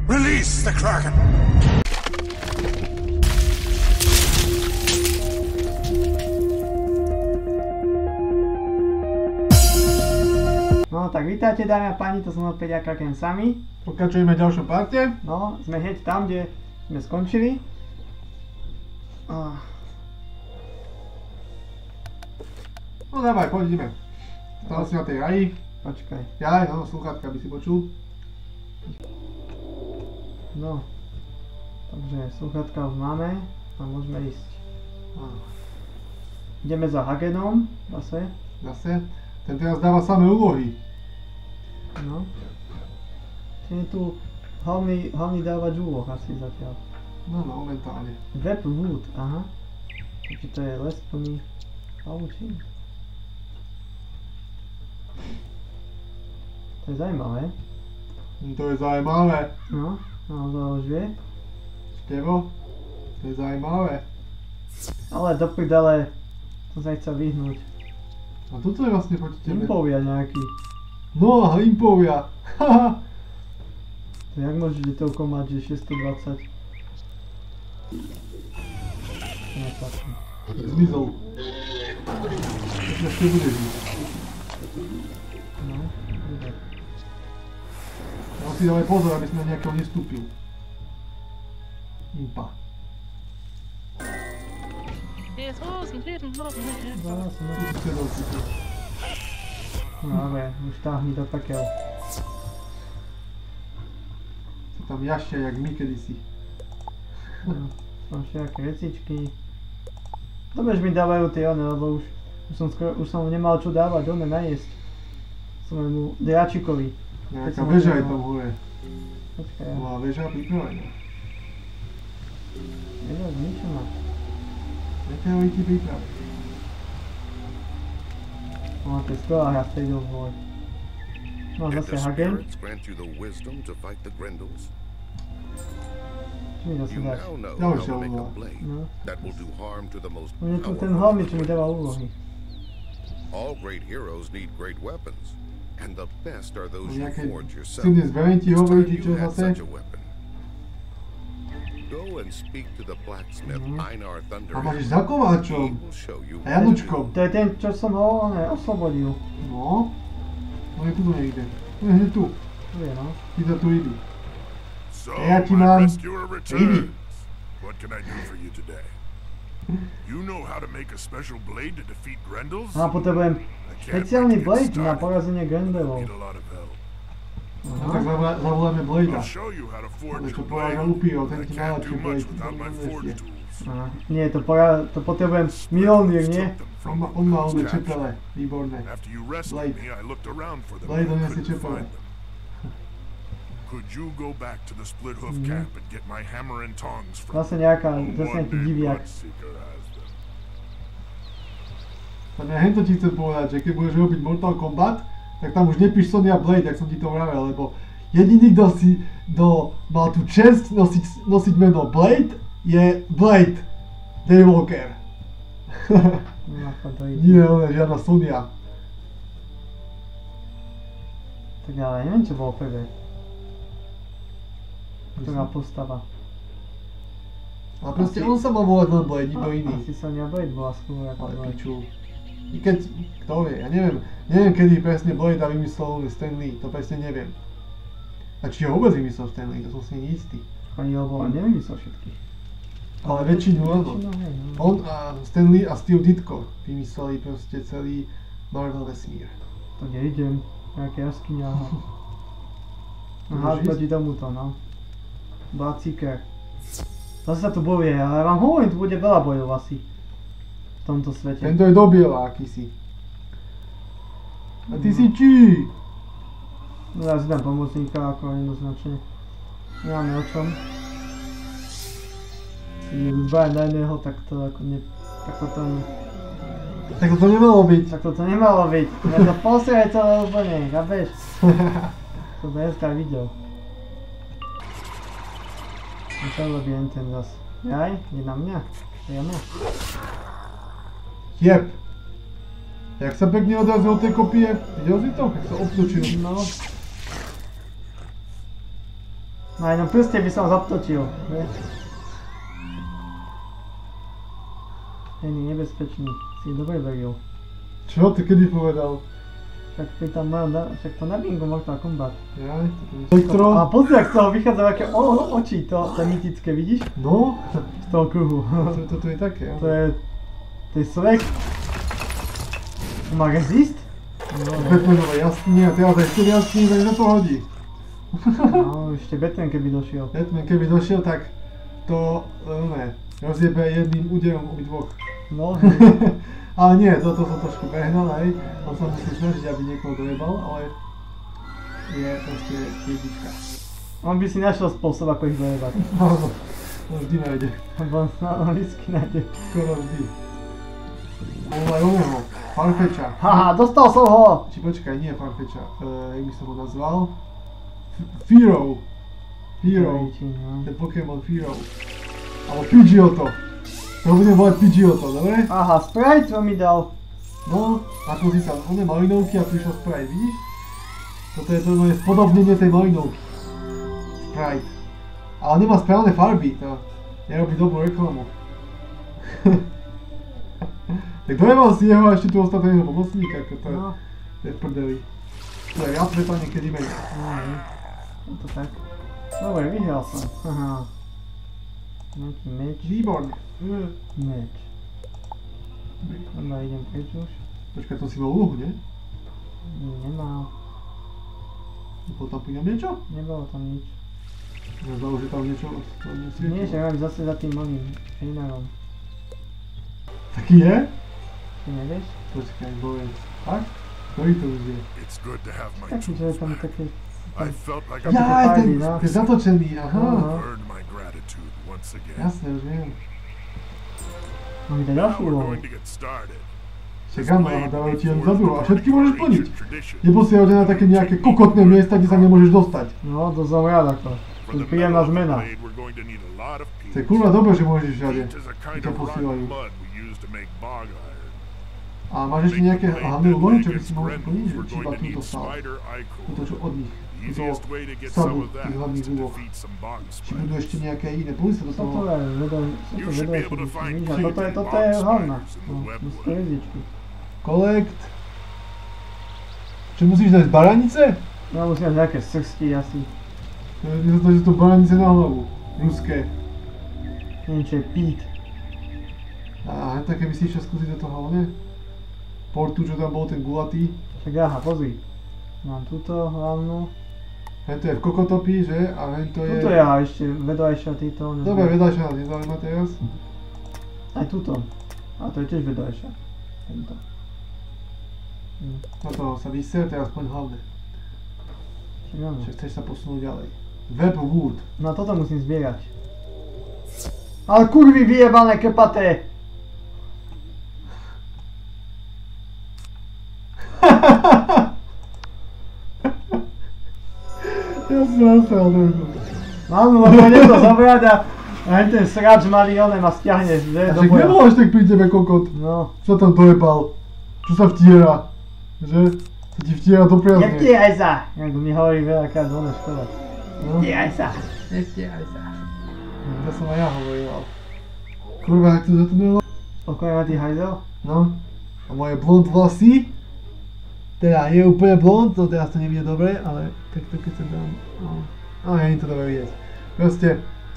Release the Kraken! No tak vítajte dámy a páni, to som opäť ja Kraken sami. Pokračujeme v ďalšom parte. No, sme hneď tam, kde sme skončili. No dávaj, poďme. Stále si na tej raji. Počkaj. Jaj, no, sluchátka by si počul. No. Takže sluchátka už máme a môžeme ísť. Ideme za Hagenom, zase. Ten teraz dáva samé úlohy. No. Čiže je tu hlavný dávač úloh asi zatiaľ. No, momentálne. Web Wood, aha. Takže to je les plný pavučín. To je zaujímavé. To je zaujímavé. No, naozaj už vie. Števo, to je zaujímavé. Ale do prdele som sa chcel vyhnúť. A toto je vlastne proti tebe. Impovia nejaký. No, impovia. Haha. To jak môžete toľko mať, že 620? Neplatí. Zmizol. Ešte bude žiť. No, dobre. Ja si dávaj pozor, aby sme nejakého nestúpil. Impa. No dobre, už táhni do pekel. Sa tam jašťa jak my kedysi. No, mám všetké vecičky. Dobre, že mi dávajú tie one, lebo už som nemal čo dávať, one najesť. Som mu dráčikovi. Nejaká väža je tam hore. Počkaj, Nová väža pripravená. Veža, niečo má. Meteority pripravené. No, to je skvelá hra, State of War. No, zase Hagen. Čo mi zase dáš? Ďalšia úloha. No. Mne tu ten hlavný, čo mi dáva úlohy. Nejaké silné zbranie ti hovorí, či čo zase? A máš za kováčom. A Janučkom. To je ten, čo som ho oslobodil. No. No je tu niekde. No je tu. Tu je, no. Ty to tu idú. Ja ti mám ryby. A potrebujem špeciálny blade na porazenie Grendelov. No tak zavoláme Blada. Ale čo poráža Lupio, ten ti najlepší Blade. Nie, to potrebujem Mjolnir, nie? On má oné čepele, výborné. Blade. Blade donesie čepele. Zase nejaký diviak. Tak ja hento ti chcem povedať, že keď budeš robiť Mortal Kombat, tak tam už nepíš Sonya Blade, jak som ti to vravel, lebo jediný, kto mal tú čest nosiť meno Blade, je Blade Daywalker. Nie, on je žiadna Sonya. Tak ale neviem, čo bolo prvé. Ktorá postava. Ale proste on sa mal volať len Blade, nikto iný. Asi Sonya Blade bola skôr ako Ale Blade. piču. I keď, kto vie, ja neviem kedy presne Blade vymyslel Stan Lee, to presne neviem. A či ho vôbec vymyslel Stan Lee, to som si neistý. Ani lebo on nevymyslel všetkých. Ale väčšinu áno. On a Stan Lee a Steve Ditko vymysleli proste celý Marvel vesmír. Tak ja idem, nejaké jaskyňa. Aha, proti tomuto, no. Bloodseeker. Zase sa tu bojuje, ale vám hovorím, tu bude veľa bojov asi. V tomto svete. Tento je do biela, aký si. A ty si čí? No ja si dám pomocníka ako jednoznačne. Nemáme o čom. Keď je zbajem na jedného, tak to ako tak to Tak to nemalo byť. Tak to nemalo byť. Ja to posrieť celé úplne, chápeš? To som dneska videl. A čo robí ten zas? Jaj, je na mňa? Jeme. Jeb. Jak sa pekne odrazil od tej kopie? Videl si to? Jak sa obtočil? No. Na jednom prste by som zaptočil, vieš? Není nebezpečný, si dobre veril. Čo? Ty kedy povedal? Však to na bingo Mortal Kombat. Jaj, Elektro. A pozri, ak z toho vychádza aké oči, to je mytické, vidíš? No. Z toho kruhu. To je také, jo. To je svek. To má rezist? No, Batmanové jaskyne a teraz aj 4 jaskyne, takže to hodí. No, ešte Batman keby došiel. Batman keby došiel, tak to, rozjebe jedným úderom obidvoch. No, Ale nie, toto som trošku prehnal, hej. On sa musí snažiť, aby niekoho dojebal, ale je proste jednička. on by si našiel spôsob, ako ich dojebať. No, vždy nájde. Lebo on vždycky nájde. Skoro vždy. Aj oného, Farfetcha. Haha, dostal som ho! Či počkaj, nie Farfetcha, jak by som ho nazval? Fearow. Fearow. Ten Pokémon Fearow. Alebo Pidgeotto. To budem volať Pidgeotto, dobre? Aha, Sprite mi dal. No, ako si sa, on je malinovky a prišiel Sprite, vidíš? Toto je to spodobnenie tej malinovky. Sprite. Ale nemá správne farby, to nerobí dobrú reklamu. Tak dojebal si jeho a ešte tu ostatného pomocníka, ako to je v prdeli. To je viac sveta niekedy menej. Je to tak. Dobre, vyhral som. Aha. Nejaký meč. Výborne. Meč. Dobre, idem preč už. Počkaj, to si mal úlohu, nie? Nemal. Bolo tam pri ňom niečo? Nebolo tam nič. Ja zdalo, že tam niečo nesvietilo. Nie, že mám zase za tým oným Reinarom. Taký je? Ty nevieš? Počkaj, poviem. Tak? Ktorý to už je? Taký, že je tam také... Jaj, ten je zatočený, aha. Jasne, už viem. Mám dať ďalšiu úlohu. Však áno, ale dávajú ti len za druhú a všetky môžeš plniť. Nebo si hodená na také nejaké kokotné miesta, kde sa nemôžeš dostať. No, to som rád ako. To je príjemná zmena. To je kurva dobre, že môžeš všade. Ti ťa posílajú. A máš ešte nejaké hlavné úlohy, čo by si mohol plniť? Či iba túto stále? Túto čo od nich. Túto sadu tých hlavných úloh. Či budú ešte nejaké iné? Plní sa do toho? Toto je vedľajšie. Toto je hlavná. No, musíš to jezdičky. Collect. Čo musíš dať baranice? No, musím dať nejaké srsti asi. To je to baranice na hlavu. Ruské. Neviem, čo je Pete. A také by si išiel skúsiť do toho, ne? Portu, čo tam bol ten gulatý. Však aha, pozri. Mám túto hlavnú. Hen to je v Kokotopi, že? A hen to je... Tuto je aha, ešte vedľajšia týto. Dobre, vedľajšia nás nezaujíma teraz. Aj túto. A to je tiež vedľajšia. Tento. Na toho sa vyser, teraz poď hlavne. Však áno. Že chceš sa posunúť ďalej. Webwood. No toto musím zbierať. Ale kurvy vyjebané krpaté! Ja som nasral trochu. Áno, lebo idem to zobrať a ten sráč malý oné ma stiahne, že? A však nebol až tak pri tebe kokot. No. Čo tam dojebal? Čo sa vtiera? Že? Sa ti vtiera do priazne. Nevtieraj sa! Jak mi hovorí veľakrát oné škoda. No. Nevtieraj sa! Nevtieraj sa! To som aj ja hovoril. Kurva, jak to zatunelo? Spokojne ma ty hajzel? No. A moje blond vlasy? Teda je úplne blond, to teraz to nevidie dobre, ale takto keď sa dám... No, nie je to dobre vidieť. Proste...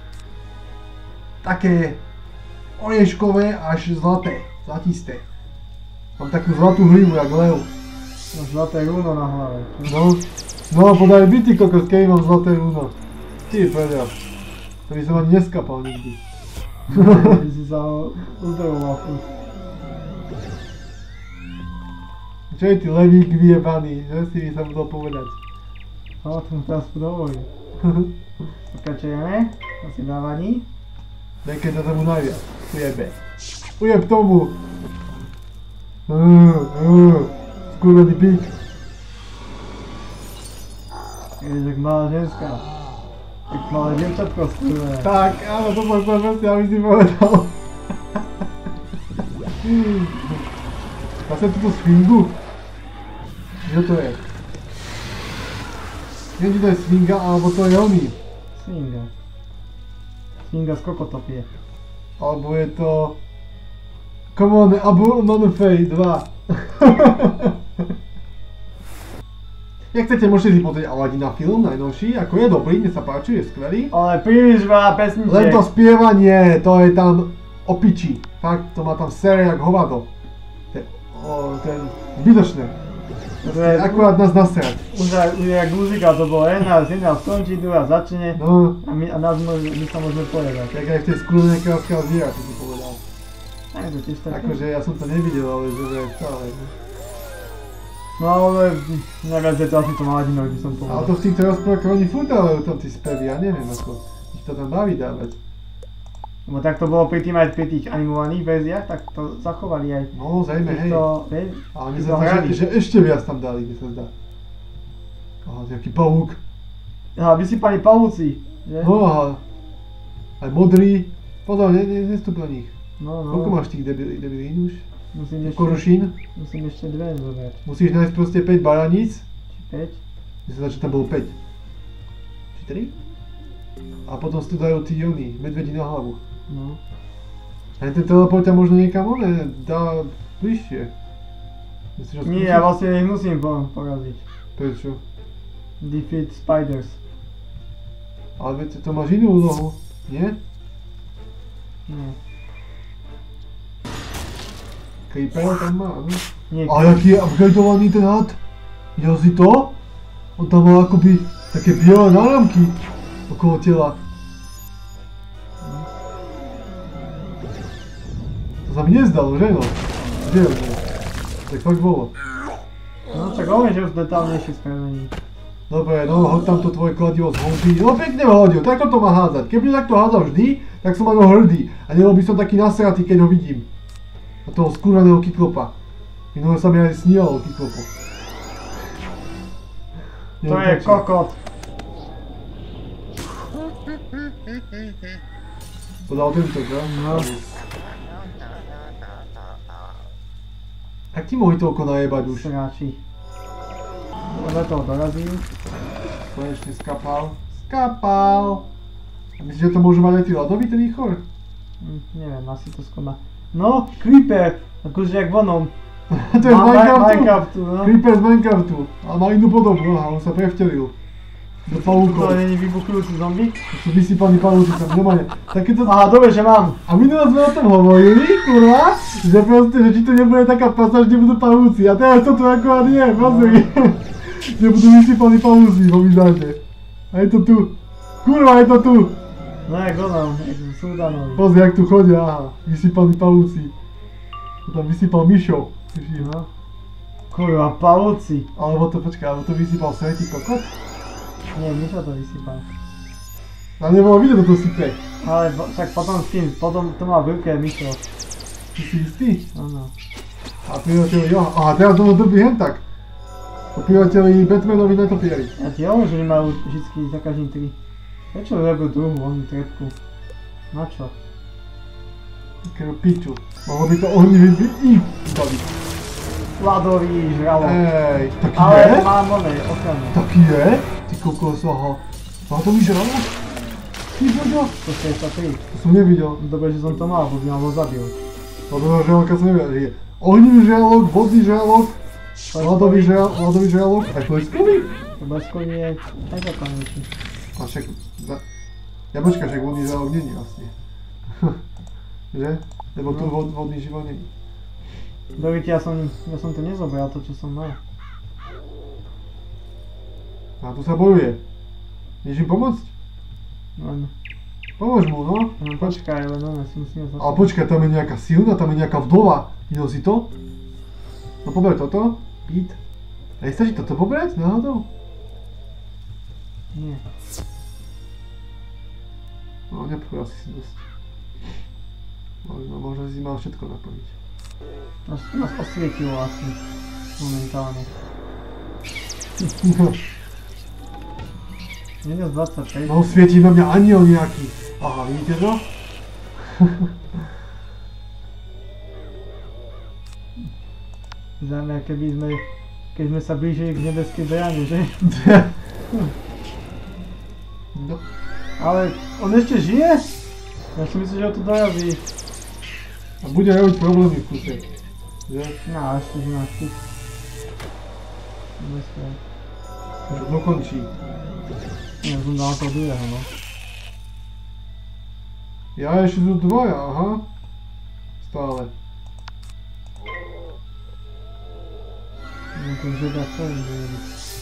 Také... Orieškové až zlaté. Zlatisté. Mám takú zlatú hlivu, jak lev. Máš zlaté runo na hlave. No podaj by ty kokos, keď mám zlaté runo. Ty predel. To by som ani neskapal nikdy. By si sa uzdravoval furt. Čo je ty levík vyjebaný, že si by sa budol povedať. No, to mu teraz dovolí. Pokračujeme. Asi dávaní. Nekej sa tomu najviac. Ujebe. Ujeb tomu. Skurvený pík. Je tak malá ženská. Tak malé dievčatko skurvené. Tak, áno, to som chcel presne, aby si povedal. Zase túto swingu? Čo to je? Neviem, či to je swinga, alebo to je oný. Svinga. Svinga z kokotop je. Alebo je to... Come on, Abu Manufej 2. Jak chcete, môžete si pozrieť Aladina film, najnovší, ako je dobrý, mne sa páči, je skvelý. Ale príliš veľa pesničiek. Len to spievanie, to je tam opiči. Fakt, to má tam sere jak hovado. To je zbytočné. Akurát nás nasrať. Už jak muzika to bolo, jedna skončí, druhá začne a my sa môžeme povedať. Tak aj v tej skúrnej kráľovská zviera, čo si povedal. Aj to tiež tak. Akože ja som to nevidel, ale že stále. No ale najviac je to asi to Aladinovi, by som povedal. Ale to v týchto rozprávkach oni furt dávajú tam tí spevy, ja neviem ako ich to tam baví dávať. Lebo tak to bolo pri tých animovaných verziách, tak to zachovali aj. No zrejme, hej. Ale mne sa zdá, že ešte viac tam dali, mne sa zdá. Aha, nejaký pavúk. Aha, vysypaní pavúci, že? No aha. Aj modrý. Pozor, nestup na nich. No. Koľko máš tých debilín už? Musím ešte dve zobrať. Musíš nájsť proste 5 baraníc. Či 5? Mne sa zdá, že tam bolo 5. Či 3? A potom si tu dajú tí oni, medvedi na hlavu. No. A ten teleport ťa možno niekam dá bližšie. Nie, ja vlastne ich musím poraziť. Prečo? Defeat spiders. Ale veď to máš inú úlohu, nie? Nie. Creeper tam má, no? Nie. A jaký je upgradeovaný ten had? Videl si to? On tam mal akoby také biele náramky okolo tela. To sa mi nezdalo, že no? Kde je to? Tak fakt bolo. No tak hovorím, že už detálnejšie spravení. Dobre, no hoď tam to tvoje kladivo z honky. No pekne ho hodil, tak to má hádzať. Keby takto hádzal vždy, tak som na ňo hrdý. A nebol by som taký nasratý, keď ho vidím. A toho skúraného Kyklopa. Minulé sa mi aj snívalo Kyklopo. To je kokot. To dal tento, že? No. Jak ti mohli toľko najebať už? Sráči. Dobre toho dorazím. Konečne skapal. Skapal! A myslíš, že to môže mať aj ty ľadový ten Ichor? Neviem, asi to skôr. No, Creeper! Akože jak vonom. To je z Minecraftu, no. Creeper z Minecraftu. Ale má inú podobu, aha, on sa prevtelil. Do pavúkov. To není vybuchujúci zombie? To sú vysypaní pavúci tam, normálne. Takéto... Aha, dobre, že mám. A minulé sme o tom hovorili, kurva, že proste, že či to nebude taká pasáž, kde budú pavúci. A teraz to tu akorát je, pozri. Kde budú vysypaní pavúci vo vizáže. A je to tu. Kurva, je to tu. No jak ono, jak Súdanovi. Pozri, jak tu chodia, aha, vysypaní pavúci. To tam vysypal Mišo. No. Kurva, pavúci. Alebo to, počkaj, alebo to vysypal Svetý kokot? Nie, Mišo to vysypal. A nebolo vidieť, to sype. Ale však potom s tým, potom to má v ruke Mišo. Ty si istý? Áno. A priateľi, jo, aha, teraz to drbí hen tak. To priateľi Batmanovi netopieri. Ja ti hovorím, že majú vždycky za každým 3. Prečo robil druhú onú trepku? Na čo? Takého piču. Mohlo by to ohnivý baviť. Ľadový žralok. Ej, taký ale je? Ale mám oné, ochranu. Taký je? Ty kokos, aha. Ľadový žralok? Ty boďo? To 63. To som nevidel. Dobre, že som to mal, bo by ma ho zabil. Ľadového žraloka som nevidel. Ohnivý žralok, vodný žralok, ľadový žralok, aj bleskový? Bleskový je aj zatanejší. A však... Ja počkaj, však vodný žralok není vlastne. Že? Lebo tu vodný život není. Dovíte, ja som to nezobral, to čo som mal. A tu sa bojuje. Ideš im pomôcť? Len... Pomôž mu, no. Počkaj, len ono si musíme zase... Ale počkaj, tam je nejaká silná, tam je nejaká vdova. Videl si to? No pober toto. Pít. Ej, stačí toto pobrať náhodou? Nie. No, nepovedal si dosť. Možno si mal všetko naplniť. Nás osvietilo asi. Momentálne. Minus 25. No, svietí na mňa aniel nejaký. Aha, vidíte to? Zaujímavé, keď sme sa blížili k nebeskej bráne, že? No. Ale on ešte žije? Ja si myslím, že ho to dorazí. A bude robiť problémy v kuse. Že? No, ešte že máš ty. Bezpred. Že dokončí. Ja som dal toho druhého, no. Ja ešte sú dvoja, aha. Stále. No to žeda čo im bude.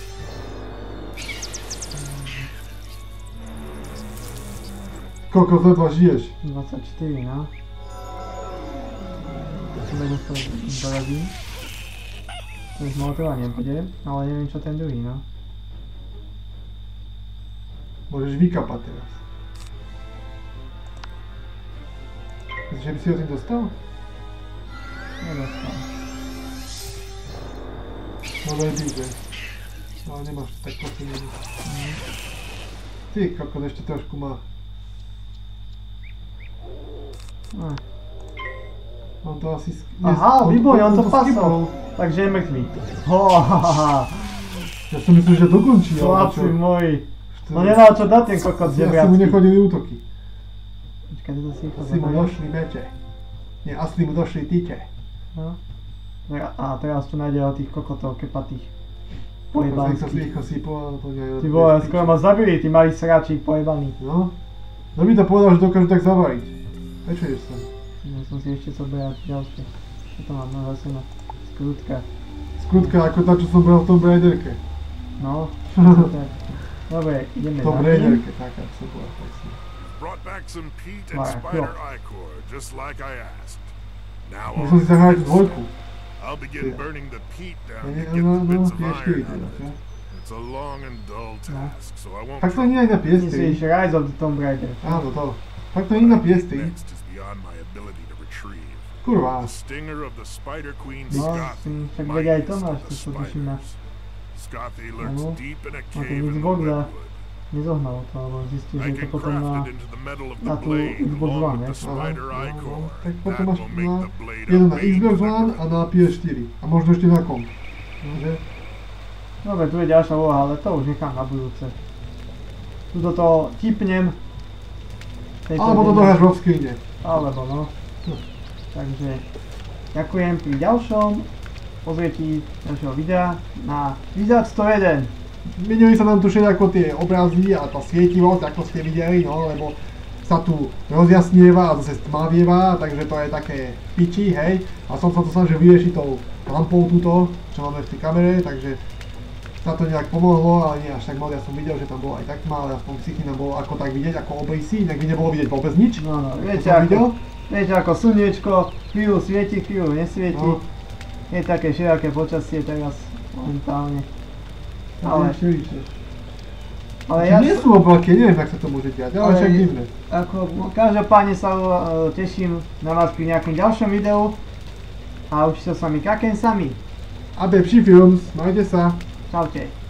Koľko ledva žiješ? 24, no. Som to dorazí. To už motora nebude, ale neviem čo ten druhý, no. Môžeš vykapať teraz. Myslíš, že by si ho tým dostal? Nedostal. Možno aj byť, že? Ale nemáš tak posilný. Ty, kokos ešte trošku má. No. On to asi... Aha, výborne, on to pasol. skipol. Takže je mŕtvý. Hohahaha. Ja som myslel, že dokončí, ale Chlapci čo? moji. No nemal čo dať ten kokot Asi mu zebriacky. nechodili útoky. Počkaj, to si rýchlo Asi mu zabajú. došli meče. Nie, asi mu došli tyče. No. A teraz tu nájde o tých kokotov kepatých. Pojebanský. Pojebanských. Rýchlo sypol, ale to nie je... Ty vole, skoro ma zabili, tí malí sráči pojebaní. No. No by to povedal, že dokážu tak zavariť. Prečo ješ sem? Ja som si ešte zoberať ďalšie. Čo to mám, no zase na skrutka. Skrutka ako tá, čo som bral v tom Braiderke. No. Tak. Dobre, ideme V tom na tým. Braiderke, taká to bola presne. Brought back some peat and Alright, spider cool. ichor, just like I asked. Now Musel si zahrať dvojku. I'll begin Yeah. burning the peat down Nie, to get no, the no, bits of PS4 iron out teraz, of ja? it. It's a long and dull task, so I won't Tak to nie je na PS3. Myslíš Rise of the Tomb Raider. Áno, to. Tak to nie je na PS3. next is beyond my ability to retrieve. Kurva. The stinger of the Spider Queen No, Scothy, však veď aj to mightiest máš, of to the sa tuším na... spiders. Scothy lurks Áno. deep in a ten cave in the Xbox a- redwood. Nezohnal to, alebo zistil, I že je to can potom craft na... it into the metal of na the tú blade Xbox along One, with the ne? spider Aha, ichor. tak That potom máš will make na... the blade a Jeden na main Xbox One a delivery. na PS4. A možno ešte na komp. Že? Dobre, tu je ďalšia úloha, ale to už nechám na budúce. Tuto to tipnem. Tejto Alebo to denne. dohráš vo skrine. Alebo no. Takže ďakujem pri ďalšom pozretí ďalšieho videa na Wizard 101. Menili sa nám tu všetko tie obrazy a tá svietivosť, ako ste videli, no, lebo sa tu rozjasnieva a zase stmavieva, takže to je také piči, hej. A som sa to snažil vyriešiť tou lampou túto, čo máme v tej kamere, takže sa to nejak pomohlo, ale nie až tak moc. Ja som videl, že tam bolo aj tak tma, ale aspoň psychy nám bolo ako tak vidieť, ako obrysy, inak by nebolo vidieť vôbec nič. No, no, To som videl. viete ako slniečko, chvíľu svieti, chvíľu nesvieti. No. Je také široké počasie teraz momentálne. Ale, ale ja Nie sú oblaky, neviem, ak sa to môže diať, ale však divné. ako, každopádne sa teším na vás pri nejakom ďalšom videu. A už sa s vami kakem sami. A Pepsi Films, majte sa. Čaute.